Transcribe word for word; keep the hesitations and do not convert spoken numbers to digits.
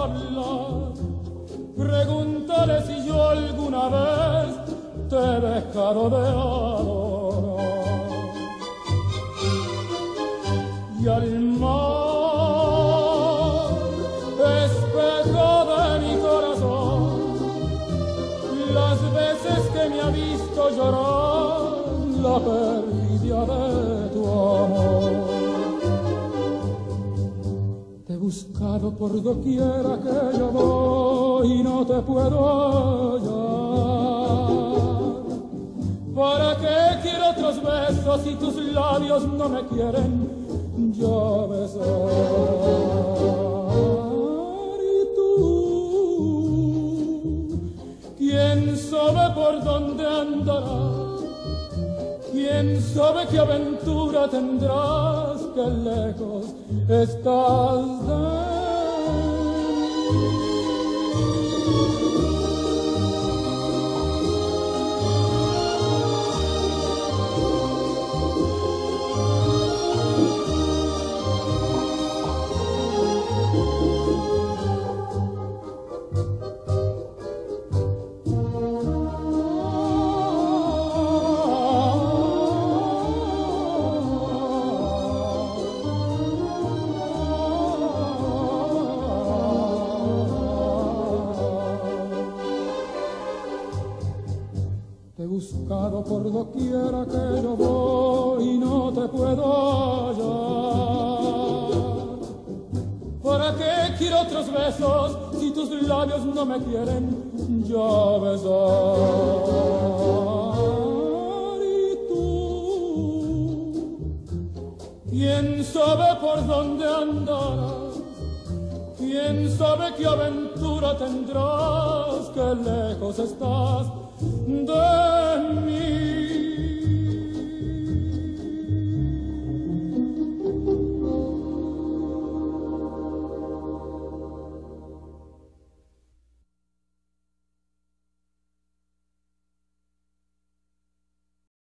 hablar, pregúntale si yo alguna vez te he dejado de adorar. Y al mar, espejo de mi corazón, las veces que me ha visto llorar la perfidia de tu amor. Te he buscado por doquiera que yo voy y no te puedo hallar. ¿Para qué quiero otros besos si tus labios no me quieren ya besar? Y tú, ¿quién sabe por dónde andarás? ¿Quién sabe qué aventura tendrás? Que lejos estás de mí. Te he buscado por doquiera que yo voy y no te puedo hallar. ¿Para qué quiero otros besos si tus labios no me quieren ya besar? Y tú, ¿quién sabe por dónde andarás? ¿Quién sabe qué aventura tendrás? Que lejos estás